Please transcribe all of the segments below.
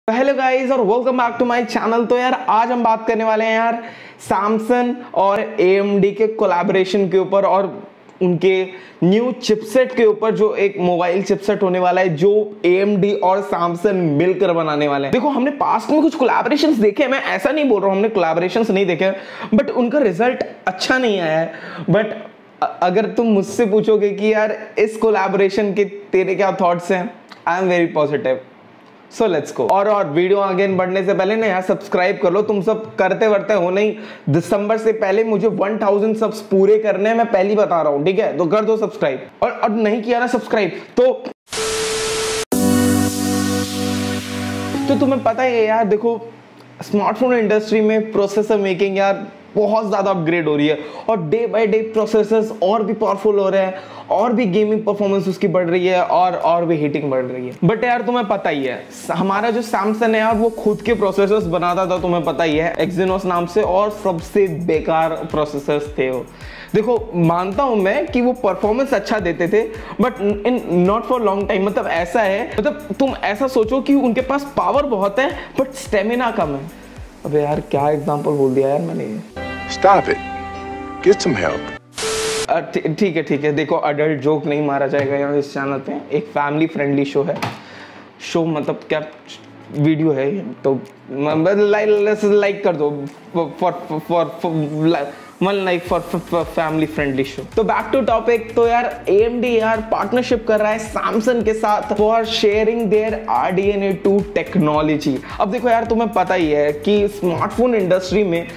Hello guys और welcome back to my channel. तो यार आज हम बात करने वाले हैं यार सैमसंग और AMD के कोलैबोरेशन के ऊपर और उनके न्यू चिपसेट के ऊपर, जो एक मोबाइल चिपसेट होने वाला है जो AMD और सैमसंग मिलकर बनाने वाले हैं। देखो, हमने पास्ट में कुछ कोलैबोरेशंस देखे, मैं ऐसा नहीं बोल रहा हूं हमने कोलैबोरेशंस नहीं देखे, बट उनका रिजल्ट अच्छा नहीं आया है। बट अगर तुम मुझसे पूछोगे कि यार इस कोलैबोरेशन के तेरे क्या थॉट्स हैं, I am very positive. So let's go. और वीडियो आगे बढ़ने से पहले ना यार सब्सक्राइब कर लो। तुम सब करते वर्ते हो नहीं, दिसंबर से पहले मुझे 1000 सब्स पूरे करने हैं, मैं पहली बता रहा हूं, ठीक है? तो कर दो सब्सक्राइब, और नहीं किया ना सब्सक्राइब तो तुम्हें पता ही है यार। देखो, स्मार्टफोन इंडस्ट्री में प्रोसेसर मेकिंग यार बहुत ज्यादा अपग्रेड हो रही है और डे बाय डे प्रोसेसर्स और भी पावरफुल हो रहे हैं और भी गेमिंग परफॉर्मेंस उसकी बढ़ रही है और भी हीटिंग बढ़ रही है। बट यार तुम्हें पता ही है, हमारा जो सैमसंग है यार वो खुद के प्रोसेसर्स बनाता था, तुम्हें पता ही है, एक्सिनोस नाम से, और सबसे बेकार प्रोसेसर्स थे वो। देखो, मानता हूं मैं कि वो परफॉर्मेंस अच्छा देते थे, but in not for long time. मतलब ऐसा है, मतलब तुम ऐसा सोचो कि उनके पास पावर बहुत है बट स्टेमिना कम है। अबे यार क्या एग्जांपल बोल दिया यार मैंने। Stop it. Get some help. ठीक है। देखो, अडल्ट जोक नहीं मारा जाएगा यहाँ इस चैनल पे। एक फैमिली फ्रेंडली शो है। शो मतलब क्या वीडियो है, तो लाइक कर दो फॉर फैमिली फ्रेंडली शो। तो बैक टू टॉपिक। तो यार AMD यार पार्टनरशिप कर रहा है सैमसंग के साथ for sharing their RDNA 2 technology. अब देखो यार, तुम्हें पता ही है कि स्मार्टफोन इंडस्ट्री में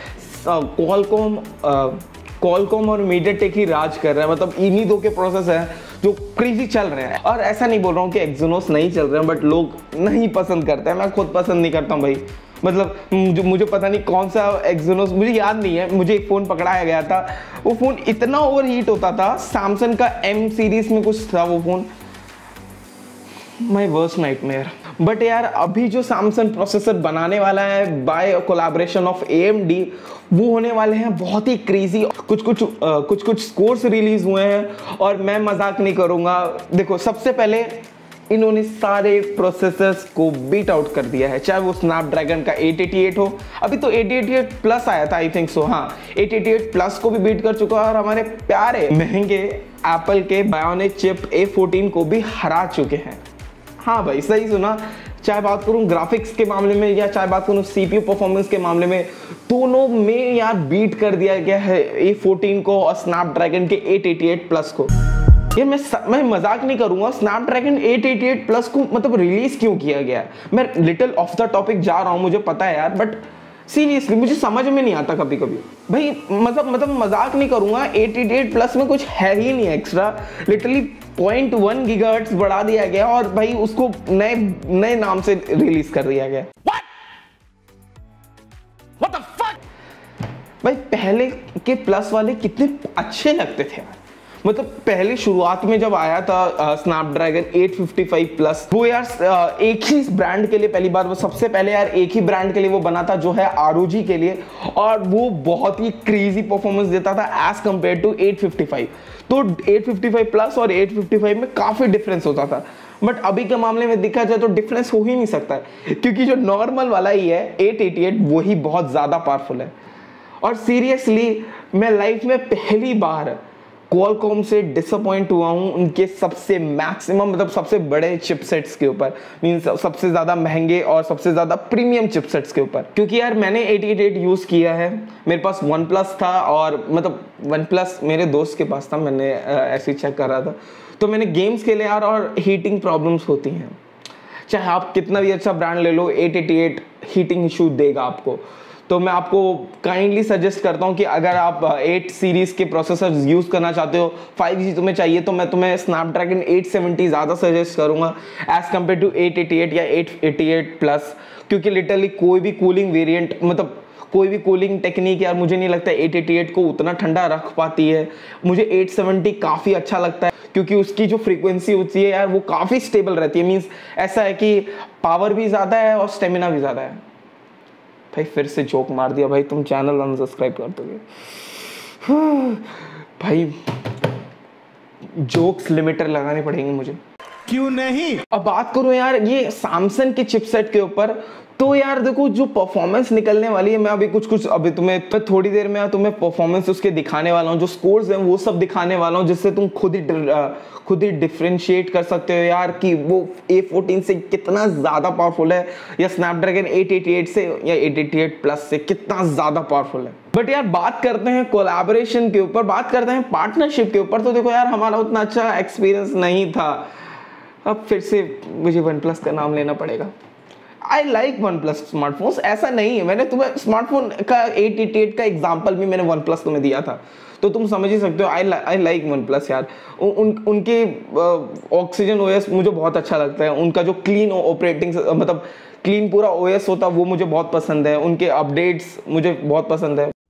कॉलकॉम और मीडियाटेक ही राज कर रहा है। मतलब इन्हीं दो के प्रोसेस हैं जो क्रेजी चल रहे हैं। और ऐसा नहीं बोल रहा हूँ कि एक्सिनोस नहीं चल रहे हैं, बट लोग नहीं पसंद करते हैं। मैं खुद पसंद नहीं करता हूँ भाई। मतलब मुझे पता नहीं कौन सा एक्सिनोस, मुझे याद नहीं है। मुझे एक फ़ोन पकड़ाया गया था, वो फ़ोन इतना ओवर हीट होता था। सैमसंग का M सीरीज में कुछ था वो phone, my worst nightmare. But यार अभी जो सैमसंग प्रोसेसर बनाने वाला है बाय कोलैबोरेशन ऑफ AMD, वो होने वाले हैं बहुत ही क्रेजी। कुछ स्कोर्स रिलीज हुए हैं और मैं मजाक नहीं करूंगा। देखो, सबसे पहले इन्होंने सारे प्रोसेसर्स को बीट आउट कर दिया है, चाहे वो स्नैपड्रैगन का 888 हो। अभी तो 888 प्लस आया था, आई थिंक सो, हाँ 888 प्लस को भी बीट कर चुका है और हमारे प्यारे महंगे एप्पल के बायोनिक चिप A14 को भी हरा चुके हैं। हाँ भाई, सही सुना। चाहे बात करूं ग्राफिक्स के मामले में या चाहे बात करूं CPU परफॉर्मेंस के मामले में, दोनों में यार बीट कर दिया गया है A14 को और स्नैपड्रैगन के 888 प्लस को। ये मैं मजाक नहीं करूंगा, स्नैपड्रैगन 888 प्लस को मतलब रिलीज क्यों किया गया। मैं लिटिल ऑफ द टॉपिक जा रहा हूं, मुझे पता है यार, बट सीरियसली मुझे समझ में नहीं आता कभी कभी भाई। मतलब मजाक नहीं करूंगा, 888 प्लस में कुछ है ही नहीं एक्स्ट्रा। लिटरली 0.1 गीगाहर्ट्ज बढ़ा दिया गया और भाई उसको नए नाम से रिलीज कर दिया गया। What the fuck? भाई पहले के प्लस वाले कितने अच्छे लगते थे यार। मतलब पहले शुरुआत में जब आया था स्नैपड्रैगन 855 प्लस, वो यार एक ही ब्रांड के लिए, पहली बार वो सबसे पहले यार एक ही ब्रांड के लिए वो बना था, जो है ROG के लिए, और वो बहुत ही क्रेजी परफॉर्मेंस देता था एज कंपेयर टू 855। तो 855 प्लस और 855 में काफी डिफरेंस होता था। बट अभी के मामले में देखा जाए तो डिफरेंस हो ही नहीं सकता है, क्योंकि जो नॉर्मल वाला ही है 888 वही बहुत ज्यादा पावरफुल है। और सीरियसली मैं लाइफ में पहली बार क्वालकॉम से डिसअपॉइंट हुआ हूं उनके सबसे मैक्सिमम, मतलब सबसे बड़े चिपसेट्स के ऊपर, मींस सबसे ज्यादा महंगे और सबसे ज्यादा प्रीमियम चिपसेट्स के ऊपर। क्योंकि यार मैंने 888 यूज किया है, मेरे पास OnePlus था, और मतलब OnePlus मेरे दोस्त के पास था, मैंने ऐसे चेक कर रहा था। तो मैंने गेम्स खेले यार, और हीटिंग प्रॉब्लम्स होती हैं, चाहे आप कितना भी अच्छा ब्रांड ले लो, 888 हीटिंग इशू देगा आपको। तो मैं आपको काइंडली सजेस्ट करता हूं कि अगर आप 8 सीरीज के प्रोसेसर यूज करना चाहते हो, 5G तुम्हें चाहिए, तो मैं तुम्हें स्नैपड्रैगन 870 ज्यादा सजेस्ट करूंगा एज कंपेयर टू 888 या 888 प्लस। क्योंकि लिटरली कोई भी कूलिंग वेरिएंट, मतलब कोई भी कूलिंग टेक्निक यार मुझे नहीं लगता 888 को उतना ठंडा रख पाती है। मुझे 870 काफी अच्छा लगता है, क्योंकि उसकी जो फ्रीक्वेंसी होती है यार वो काफी स्टेबल रहती है। मींस ऐसा है कि पावर भी ज्यादा है और स्टेमिना भी ज्यादा है। भाई फिर से जोक मार दिया भाई, तुम चैनल अनसब्सक्राइब कर दोगे भाई। जोक्स लिमिटर लगाने पड़ेंगे मुझे। क्यों नहीं। अब बात करूं यार ये सैमसंग के चिपसेट के ऊपर, तो यार देखो जो परफॉर्मेंस निकलने वाली है, मैं अभी कुछ अभी तुम्हें मैं थोड़ी देर में तुम्हें परफॉर्मेंस उसके दिखाने वाला हूँ, जो स्कोर्स हैं वो सब दिखाने वाला हूँ, जिससे तुम खुद ही डिफरेंशिएट कर सकते हो यार कि वो A14 से कितना ज़्यादा पावरफुल है, या स्नैपड्रैगन 888 से या 888 प्लस से कितना ज़्यादा पावरफुल है। बट यार बात करते हैं कोलैबोरेशन के ऊपर, बात करते हैं पार्टनरशिप के ऊपर, तो देखो यार हमारा उतना अच्छा एक्सपीरियंस नहीं था। अब फिर से मुझे OnePlus का नाम लेना पड़ेगा। आई लाइक OnePlus स्मार्टफोन्स, ऐसा नहीं है, मैंने तुम्हें स्मार्टफोन का 888 का एग्जाम्पल भी मैंने OnePlus तुम्हें दिया था, तो तुम समझ ही सकते हो। आई लाइक OnePlus यार। उनके ऑक्सीजन OS मुझे बहुत अच्छा लगता है, उनका जो क्लीन ऑपरेटिंग मतलब क्लीन पूरा OS होता है वो मुझे बहुत पसंद है, उनके अपडेट्स मुझे बहुत पसंद है।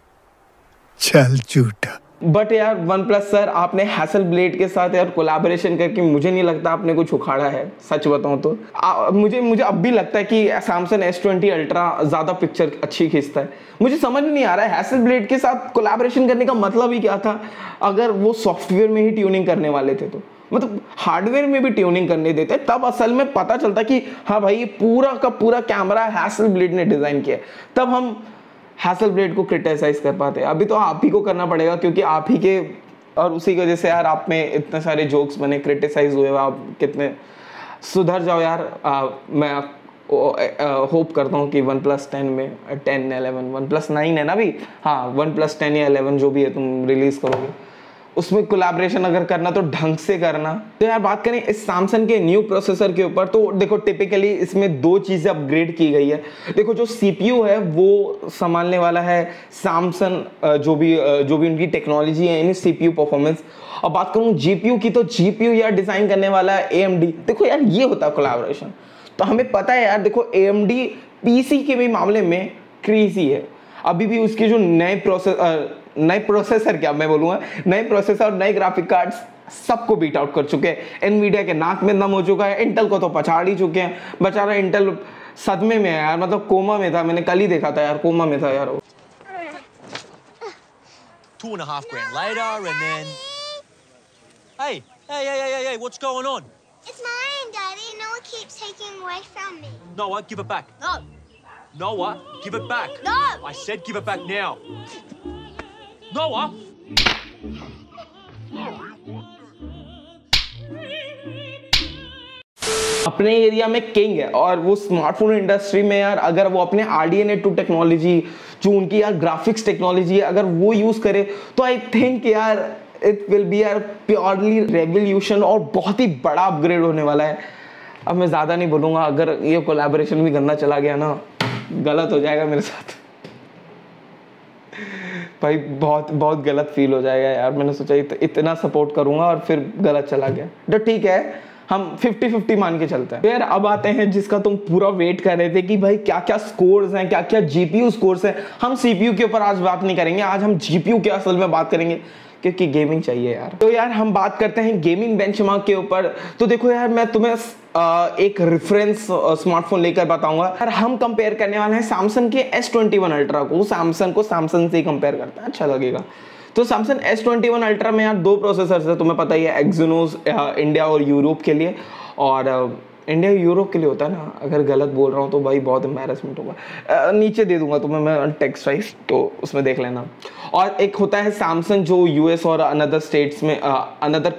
चल झूठा। बट यार OnePlus सर, आपने हैसलब्लेड के साथ यार कोलैबोरेशन करके मुझे नहीं लगता आपने कुछ उखाड़ा है, सच बताऊं तो। मुझे अब भी लगता है कि Samsung S20 Ultra ज़्यादा पिक्चर अच्छी खींचता है। मुझे समझ नहीं आ रहा है हैसलब्लेड के साथ कोलैबोरेशन करने का मतलब ही क्या था, अगर वो सॉफ्टवेयर में ही ट्यूनिंग करने वाले थे तो। मतलब हार्डवेयर में भी ट्यूनिंग करने देते तब असल में पता चलता कि हाँ भाई ये पूरा का पूरा कैमरा हैसलब्लेड ने डिज़ाइन किया है, तब हम हैसलब्लेड को क्रिटिसाइज कर पाते हैं। अभी तो आप ही को करना पड़ेगा, क्योंकि आप ही के और उसी की वजह से यार आप में इतने सारे जोक्स बने, क्रिटिसाइज हुए, आप कितने सुधर जाओ यार। मैं होप करता हूँ कि OnePlus 10 में 10, 11, OnePlus 9 है ना अभी, हाँ OnePlus 10 या 11 जो भी है तुम रिलीज करोगे, उसमें कोलैबोरेशन अगर करना तो ढंग से करना। तो यार बात करें इस सैमसंग के न्यू प्रोसेसर के ऊपर, तो देखो टिपिकली इसमें दो चीज़ें अपग्रेड की गई है। देखो जो CPU है वो संभालने वाला है सैमसंग, जो भी उनकी टेक्नोलॉजी है यानी CPU परफॉर्मेंस। और बात करूँ GPU की, तो GPU यार डिज़ाइन करने वाला है AMD। देखो यार ये होता है कोलैबोरेशन, तो हमें पता है यार, देखो AMD PC के भी मामले में क्रेजी है। अभी भी उसके जो नए प्रोसेसर क्या मैं बोलूँगा, नए प्रोसेसर और नए ग्राफिक कार्ड्स सबको बीट आउट कर चुके हैं। एनवीडिया के नाक में दम हो चुका है, इंटेल को तो पछाड़ ही चुके हैं। बेचारा इंटेल सदमे में है यार, मतलब कोमा में था, मैंने कल ही देखा था यार, कोमा में था यार वो। 2.5 grand later and then hey, what's going on? It's mine, Daddy. Noah keeps taking away from me. Noah, give it back. No. Noah, give it back. No. I said give it back now. Noah. अपने area में king है, और वो smartphone industry में यार अगर वो अपने RDNA 2 टेक्नोलॉजी, जो उनकी यार ग्राफिक्स टेक्नोलॉजी है, अगर वो यूज करे तो आई थिंक यार इट विल बी यार प्योरली रेवोल्यूशन और बहुत ही बड़ा अपग्रेड होने वाला है। अब मैं ज़्यादा नहीं बोलूँगा, अगर ये कोलैबोरेशन भी करना चला गया ना, गलत हो जाएगा मेरे साथ भाई, बहुत बहुत गलत फील हो जाएगा यार। मैंने सोचा इतना सपोर्ट करूँगा और फिर गलत चला गया, तो ठीक है हम 50-50 मान के चलते हैं। फिर अब आते हैं जिसका तुम पूरा वेट कर रहे थे कि भाई क्या क्या स्कोर्स हैं, क्या क्या GPU स्कोर्स हैं। हम CPU के ऊपर आज बात नहीं करेंगे, आज हम GPU के असल में बात करेंगे, क्योंकि गेमिंग चाहिए यार। तो यार हम बात करते हैं गेमिंग बेंचमार्क के ऊपर। तो देखो यार मैं तुम्हें एक रेफरेंस स्मार्टफोन लेकर बताऊंगा यार। हम कंपेयर करने वाले हैं सैमसंग के S21 अल्ट्रा को सैमसंग से ही कंपेयर करते हैं, अच्छा लगेगा। तो सैमसंग S21 अल्ट्रा में यार दो प्रोसेसर्स है, तुम्हें पता ही है, एक्सिनोस इंडिया और यूरोप के लिए, और इंडिया यूरोप के लिए होता है ना, अगर गलत बोल रहा हूँ तो भाई बहुत एम्बैरेसमेंट होगा। नीचे दे दूंगा तुम्हें मैं टेक्स्ट वाइज, तो उसमें देख लेना। और एक होता है सैमसंग जो US और अनदर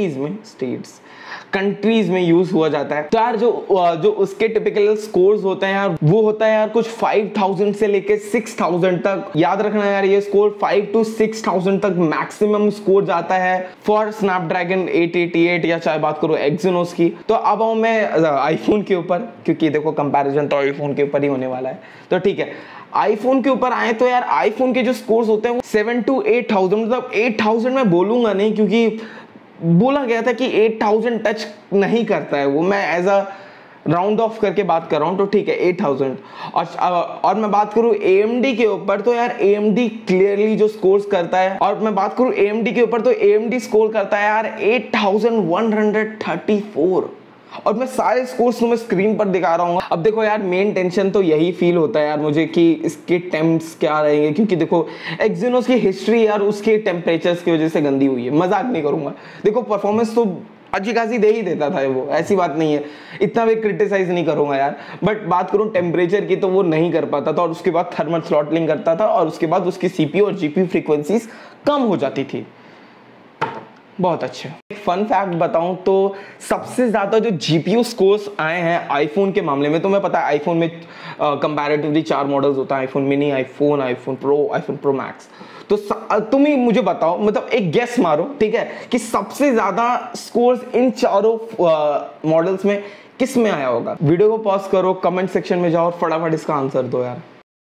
कंट्रीज में यूज हुआ जाता है। तो यार जो उसके टिपिकल स्कोर्स होते हैं यार, वो होता है यार कुछ 5000 से लेके 6000 तक। याद रखना यार, ये स्कोर 5 to 6000 तक मैक्सिमम स्कोर जाता है फॉर स्नैपड्रैगन 888, या चाहे बात करो एक्सिनोस की। तो अब आऊँ मैं आईफोन के ऊपर, क्योंकि देखो कंपैरिजन तो आईफोन के ऊपर ही होने वाला है, तो ठीक है। आईफोन के ऊपर आए तो यार आईफोन के जो स्कोर्स होते हैं वो 7 to 8000, मतलब 8000 मैं बोलूंगा नहीं, क्योंकि बोला गया था कि 8000 टच नहीं करता है वो, मैं एज अ राउंड ऑफ करके बात कर रहा हूँ, तो ठीक है 8000। और मैं बात करूँ AMD के ऊपर, तो यार AMD क्लियरली जो स्कोर्स करता है, और मैं बात करूँ AMD के ऊपर तो AMD स्कोर करता है यार 8134। और मैं सारे स्कोर्स तुम्हें स्क्रीन पर दिखा रहा हूँ। अब देखो यार मेन टेंशन तो यही फील होता है यार मुझे कि इसके टेम्प्स क्या रहेंगे, क्योंकि देखो एक्सिनोस की हिस्ट्री यार उसके टेम्परेचर्स की वजह से गंदी हुई है, मजाक नहीं करूँगा। देखो परफॉर्मेंस तो अच्छी खासी दे ही देता था वो, ऐसी बात नहीं है, इतना भी क्रिटिसाइज नहीं करूंगा यार। बट बात करूं टेम्परेचर की तो वो नहीं कर पाता था, और उसके बाद थर्मल थ्रॉटलिंग करता था, और उसके बाद उसकी CPU और GPU फ्रीक्वेंसीज कम हो जाती थी। बहुत अच्छे। एक फन फैक्ट बताऊं तो सबसे ज्यादा जो GPU स्कोर्स आए हैं आईफोन के मामले में, तो मैं पता है आईफोन में कंपैरेटिवली 4 मॉडल्स होता है, iPhone mini, iPhone Pro, iPhone Pro Max. तो तुम ही मुझे बताओ, मतलब एक गेस मारो, ठीक है, कि सबसे ज्यादा स्कोर्स इन चारों मॉडल्स में किस में आया होगा। वीडियो को पॉज करो, कमेंट सेक्शन में जाओ और फटाफट इसका आंसर दो यार।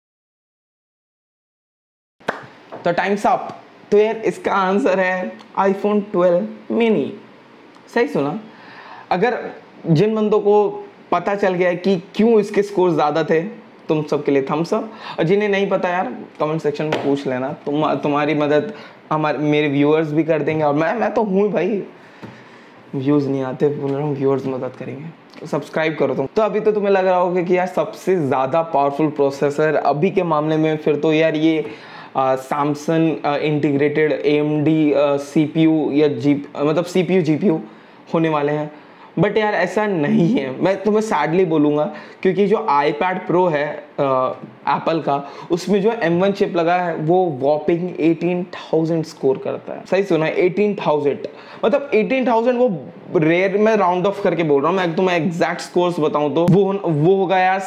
तो टाइम्स अप। तो यार इसका आंसर है आईफोन 12 मिनी। सही सुना। अगर जिन बंदों को पता चल गया कि क्यों इसके स्कोर ज़्यादा थे, तुम सबके लिए थम्स अप। और जिन्हें नहीं पता यार, कमेंट सेक्शन में पूछ लेना, तुम्हारी मदद मेरे व्यूअर्स भी कर देंगे, और मैं तो हूँ भाई, व्यूज़ नहीं आते, बोल रहा हूँ व्यूअर्स मदद करेंगे। सब्सक्राइब करो तुम। तो अभी तो तुम्हें लग रहा होगा कि यार सबसे ज़्यादा पावरफुल प्रोसेसर अभी के मामले में फिर तो यार ये सैमसंग इंटीग्रेटेड AMD CPU या मतलब CPU GPU होने वाले हैं। बट यार ऐसा नहीं है, मैं तुम्हें सैडली बोलूँगा, क्योंकि जो iPad Pro है एप्पल का, उसमें जो M1 चिप लगा है वो वॉपिंग 18,000 स्कोर करता है। सही सुना है, 18,000, मतलब 18,000 वो रेयर, मैं राउंड ऑफ करके बोल रहा हूँ। मैं तुम्हें एग्जैक्ट स्कोर्स बताऊँ तो वो होगा यार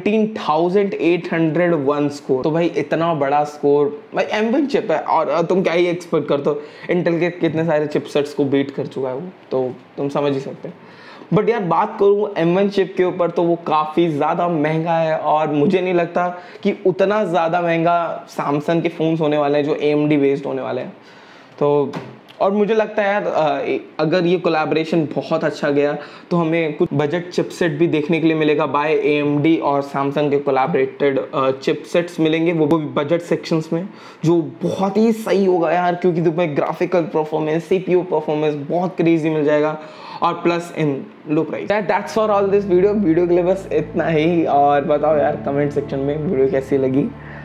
17,801 स्कोर। तो भाई इतना बड़ा स्कोर, भाई M1 चिप है, और तुम क्या ही एक्सपेक्ट करते हो, इंटेल के कितने सारे चिपसेट्स को बीट कर चुका है वो, तो तुम समझ ही सकते हो। बट यार बात करूँ M1 चिप के ऊपर तो वो काफ़ी ज़्यादा महंगा है, और मुझे नहीं लगता कि उतना ज़्यादा महंगा सैमसंग के फ़ोन्स होने वाले हैं जो AMD बेस्ड होने वाले हैं। तो और मुझे लगता है यार अगर ये कोलैबोरेशन बहुत अच्छा गया तो हमें कुछ बजट चिपसेट भी देखने के लिए मिलेगा बाय AMD और सैमसंग के कोलैबोरेटेड चिपसेट्स मिलेंगे, वो भी बजट सेक्शंस में, जो बहुत ही सही होगा यार, क्योंकि तुम्हें ग्राफिकल परफॉर्मेंस, CPU परफॉर्मेंस बहुत क्रेजी मिल जाएगा, और plus in low price. That's for all this video के लिए बस इतना ही। और बताओ यार कमेंट सेक्शन में वीडियो कैसी लगी।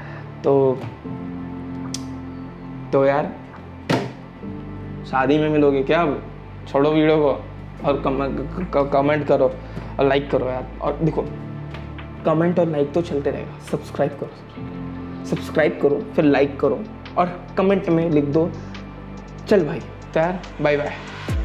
तो यार शादी में मिलोगे क्या? छोड़ो वीडियो को और कमेंट करो और लाइक करो यार। और देखो, कमेंट और लाइक तो चलते रहेगा, सब्सक्राइब करो फिर लाइक करो और कमेंट में लिख दो चल भाई। तो यार बाय बाय।